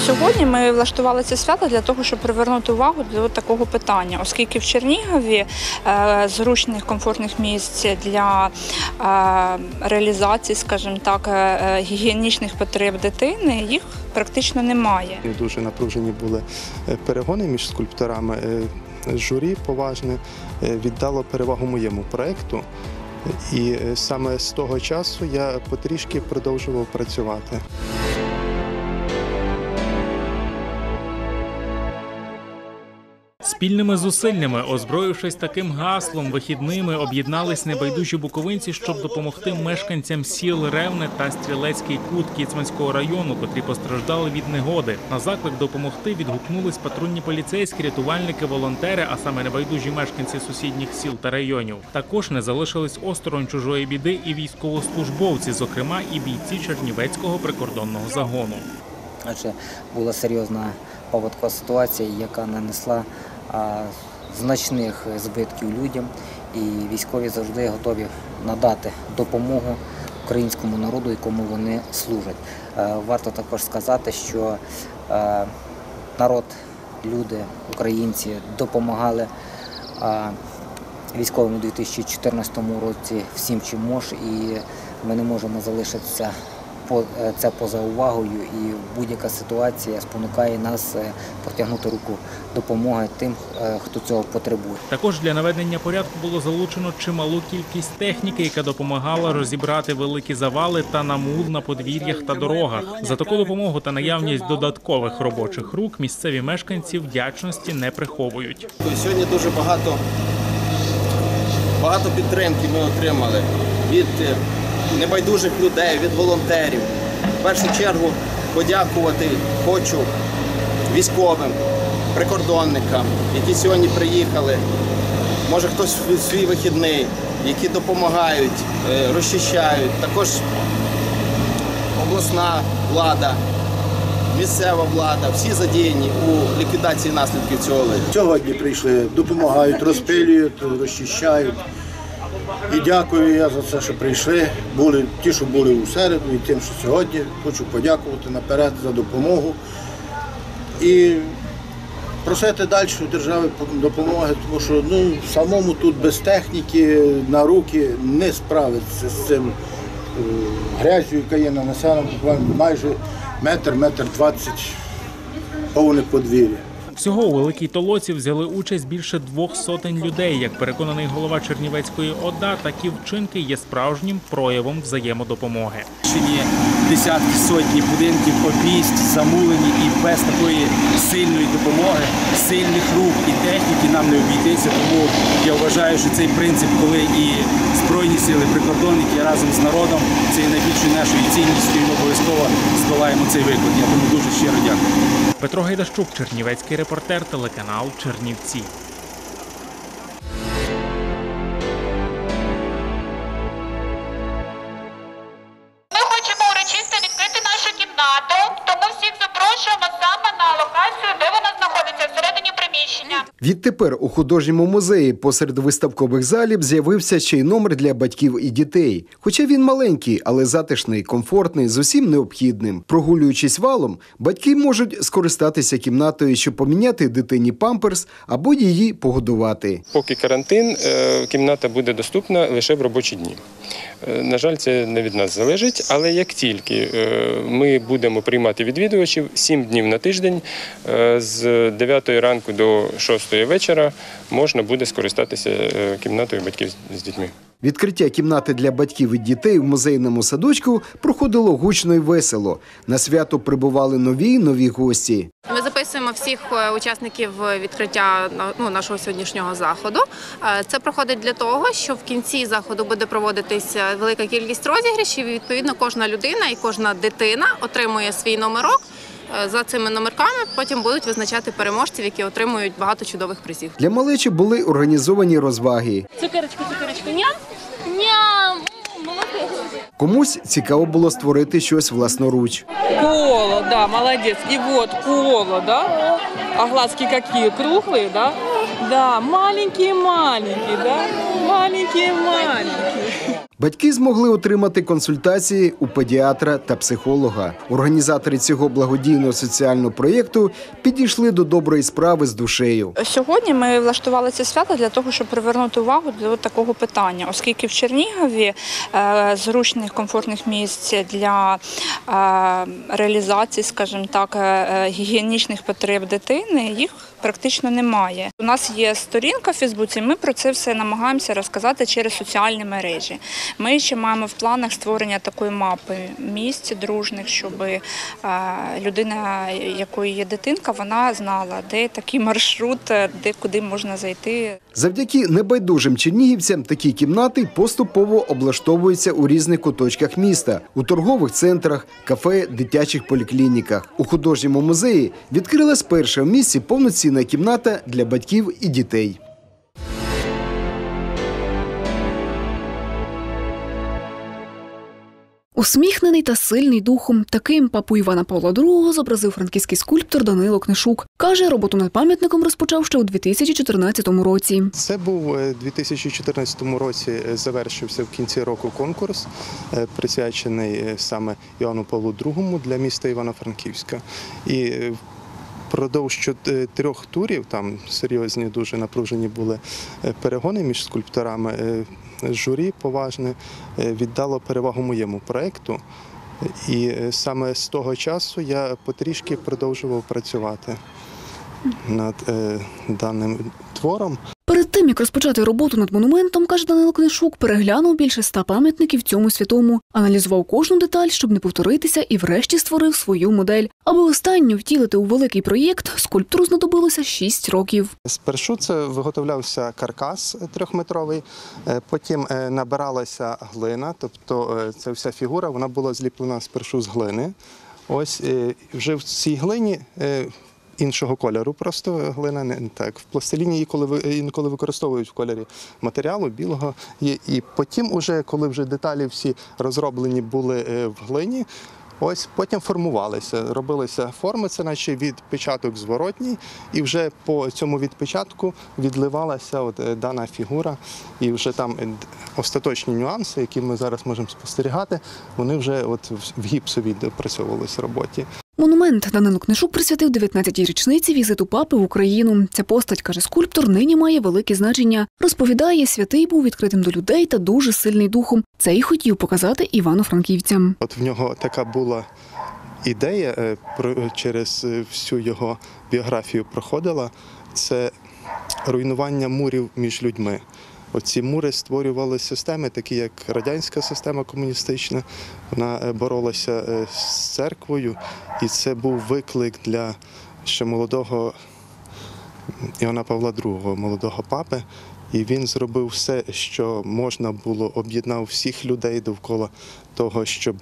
Сьогодні ми влаштували це свято для того, щоб привернути увагу до такого питання, оскільки в Чернігові зручних, комфортних місць для реалізації, скажімо так, гігієнічних потреб дитини, їх практично немає. Дуже напружені були перегони між скульпторами. Журі поважне віддало перевагу моєму проєкту. І саме з того часу я потрішки продовжував працювати. Спільними зусиллями, озброївшись таким гаслом, вихідними об'єднались небайдужі буковинці, щоб допомогти мешканцям сіл Ревне та Стрілецький кут Кіцманського району, котрі постраждали від негоди. На заклик допомогти відгукнулись патрульні поліцейські, рятувальники, волонтери, а саме небайдужі мешканці сусідніх сіл та районів. Також не залишились осторонь чужої біди і військовослужбовці, зокрема і бійці Чернівецького прикордонного загону. Адже була серйозна паводкова ситуація, яка нанесла значних збитків людям, і військові завжди готові надати допомогу українському народу, якому вони служать. Варто також сказати, що народ, люди, українці допомагали військовим у 2014 році всім, чим може, і ми не можемо залишитися це поза увагою, і будь-яка ситуація спонукає нас протягнути руку допомоги тим, хто цього потребує. Також для наведення порядку було залучено чималу кількість техніки, яка допомагала розібрати великі завали та намул на подвір'ях та дорогах. За таку допомогу та наявність додаткових робочих рук місцеві мешканці вдячності не приховують. Сьогодні дуже багато підтримки ми отримали від небайдужих людей, від волонтерів. В першу чергу подякувати хочу військовим, прикордонникам, які сьогодні приїхали, може хтось в свій вихідний, які допомагають, розчищають. Також обласна влада, місцева влада, всі задіяні у ліквідації наслідків цього лиха. Сьогодні прийшли, допомагають, розпилюють, розчищають. І дякую я за це, що прийшли. Ті, що були у середу, і тим, що сьогодні. Хочу подякувати наперед за допомогу. І просити далі у держави допомоги, тому що самому тут без техніки на руки не справитися з цим грязю, яка є нанесена буквально майже метр 20 повне подвір'я. Всього у Великій Толоці взяли участь більше 200 людей. Як переконаний голова Чернівецької ОДА, такі вчинки є справжнім проявом взаємодопомоги. Десятки, сотні будинків обійсть, замулені, і без такої сильної допомоги, сильних рук і техніки нам не обійтися. Тому я вважаю, що цей принцип, коли і Збройні сили, прикордонники разом з народом, це є найбільшою нашою цінністю, і ми обов'язково здолаємо цей виклик. Я тому дуже щиро дякую. Петро Гайдащук, Чернівецький репортер, телеканал Чернівці. Тому всіх запрошуємо саме на локацію, де вона знаходиться, всередині приміщення. Відтепер у художньому музеї посеред виставкових залів з'явився ще й номер для батьків і дітей. Хоча він маленький, але затишний, комфортний, з усім необхідним. Прогулюючись валом, батьки можуть скористатися кімнатою, щоб поміняти дитині памперс або її погодувати. Поки карантин, кімната буде доступна лише в робочі дні. На жаль, це не від нас залежить, але як тільки ми будемо приймати відвідувачів 7 днів на тиждень, з 9 ранку до 6 вечора можна буде скористатися кімнатою батьків з дітьми. Відкриття кімнати для батьків і дітей в музейному садочку проходило гучно і весело. На свято прибували нові гості. Ми записуємо всіх учасників відкриття нашого сьогоднішнього заходу. Це проходить для того, що в кінці заходу буде проводитися велика кількість розіграшів. І, відповідно, кожна людина і кожна дитина отримує свій номерок. За цими номерками потім будуть визначати переможців, які отримують багато чудових призів. Для малечі були організовані розваги. Цукерочка, ням, ням, молодець. Комусь цікаво було створити щось власноруч. Коло, да, молодец. И вот коло, да? А глазки какие? Круглые, да? Да, маленькие-маленькие, да? Маленькие-маленькие. Батьки змогли отримати консультації у педіатра та психолога. Організатори цього благодійного соціального проєкту підійшли до доброї справи з душею. Сьогодні ми влаштували це свято для того, щоб привернути увагу до такого питання, оскільки в Чернігові зручних, комфортних місць для реалізації, скажімо так, гігієнічних потреб дитини, їх практично немає. У нас є сторінка в Фейсбуці, ми про це все намагаємося розказати через соціальні мережі. Ми ще маємо в планах створення такої мапи місць дружних, щоб людина, якої є дитинка, вона знала, де такий маршрут, де куди можна зайти. Завдяки небайдужим чернігівцям такі кімнати поступово облаштовуються у різних куточках міста – у торгових центрах, кафе, дитячих поліклініках. У художньому музеї відкрилась перша в місті повноцінна кімната для батьків і дітей. Усміхнений та сильний духом, таким папу Івана Павла II зобразив франківський скульптор Данило Книшук. Каже, роботу над пам'ятником розпочав ще у 2014 році. Це був у 2014 році, завершився в кінці року конкурс, присвячений саме Івану Павлу II для міста Івано-Франківська. І впродовж 3 турів, там серйозні, дуже напружені були перегони між скульпторами, журі поважне віддало перевагу моєму проєкту. І саме з того часу я потрішки продовжував працювати над даним твором. Перед тим, як розпочати роботу над монументом, каже Данило Книшук, переглянув більше 100 пам'ятників цьому святому, аналізував кожну деталь, щоб не повторитися, і врешті створив свою модель. Аби останню втілити у великий проєкт, скульптору знадобилося 6 років. Спершу це виготовлявся каркас 3-метровий, потім набиралася глина, тобто ця вся фігура, вона була зліплена спершу з глини. Ось вже в цій глині іншого кольору, просто глина не так. В пластиліні інколи використовують в кольорі матеріалу білого. І потім, коли вже деталі всі розроблені були в глині, ось потім формувалися, робилися форми, це наче відпечаток зворотній, і вже по цьому відпечатку відливалася дана фігура, і вже там остаточні нюанси, які ми зараз можемо спостерігати, вони вже в гіпсовій допрацьовувалися роботі. Монумент Данило Книшук присвятив 19-й річниці візиту папи в Україну. Ця постать, каже скульптор, нині має велике значення. Розповідає, святий був відкритим до людей та дуже сильний духом. Це і хотів показати івано-франківцям. В нього така була ідея, через всю його біографію проходила, це руйнування мурів між людьми. Оці мури створювали системи, такі як радянська система комуністична, вона боролася з церквою, і це був виклик для ще молодого Івана Павла II, молодого папи. І він зробив все, що можна було, об'єднав всіх людей довкола того, щоб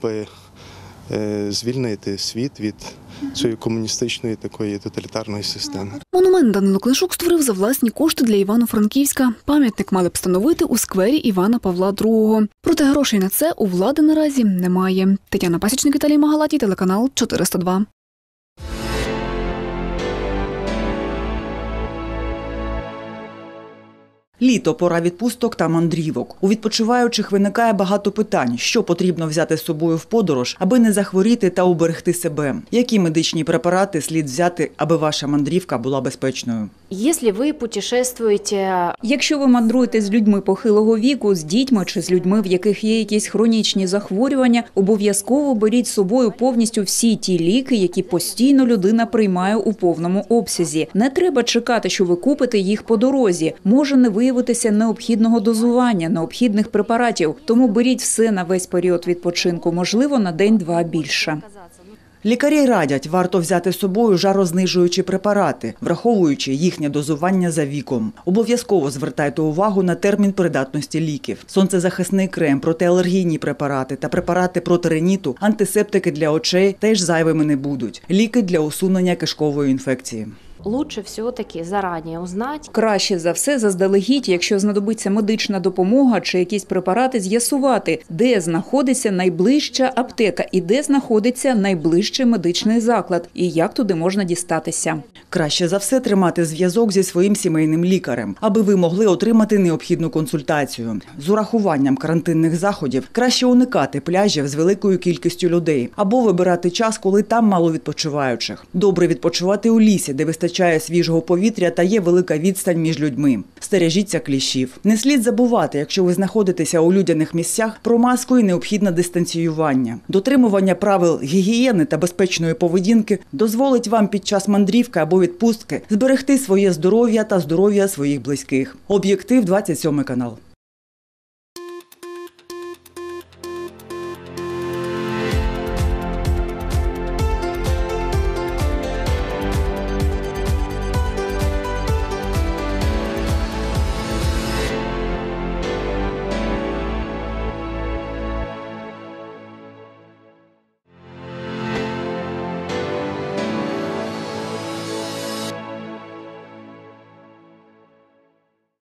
звільнити світ від цієї комуністичної такої тоталітарної системи. Монумент Данило Книшук створив за власні кошти для Івано-Франківська. Пам'ятник мали б встановити у сквері Івана Павла II. Проте грошей на це у влади наразі немає. Тетяна Пасічник, Віталій Магалатій, телеканал 402. Літо – пора відпусток та мандрівок. У відпочиваючих виникає багато питань, що потрібно взяти з собою в подорож, аби не захворіти та уберегти себе. Які медичні препарати слід взяти, аби ваша мандрівка була безпечною? Якщо ви мандруєте з людьми похилого віку, з дітьми чи з людьми, в яких є якісь хронічні захворювання, обов'язково беріть з собою повністю всі ті ліки, які постійно людина приймає у повному обсязі. Не треба чекати, що ви купите їх по дорозі. Може не виявитися необхідного дозування, необхідних препаратів. Тому беріть все на весь період відпочинку, можливо, на день-два більше. Лікарі радять, варто взяти з собою жарознижуючі препарати, враховуючи їхнє дозування за віком. Обов'язково звертайте увагу на термін придатності ліків. Сонцезахисний крем, протиалергійні препарати та препарати проти риніту, антисептики для очей теж зайвими не будуть. Ліки для усунення кишкової інфекції. Лучше все-таки заранее узнать. Краще за все заздалегідь, якщо знадобиться медична допомога чи якісь препарати, з'ясувати, де знаходиться найближча аптека і де знаходиться найближчий медичний заклад, і як туди можна дістатися. Краще за все тримати зв'язок зі своїм сімейним лікарем, аби ви могли отримати необхідну консультацію. З урахуванням карантинних заходів краще уникати пляжів з великою кількістю людей або вибирати час, коли там мало відпочиваючих. Добре відпочивати у лісі, де вистачає свіжого повітря та є велика відстань між людьми. Стережіться кліщів. Не слід забувати, якщо ви знаходитеся у людяних місцях, про маску і необхідне дистанціювання. Дотримування правил гігієни та безпечної поведінки дозволить вам під час мандрівки або відпустки зберегти своє здоров'я та здоров'я своїх близьких. Об'єктив, 27 канал.